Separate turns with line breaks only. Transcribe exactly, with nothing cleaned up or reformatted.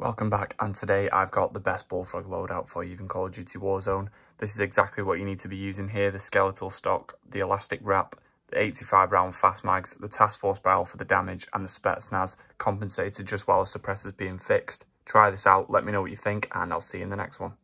Welcome back, and today I've got the best Bullfrog loadout for you in Call of Duty Warzone. This is exactly what you need to be using here: the skeletal stock, the elastic wrap, the eighty-five round fast mags, the task force barrel for the damage, and the spetsnaz compensated just while the suppressor's being fixed. Try this out, let me know what you think, and I'll see you in the next one.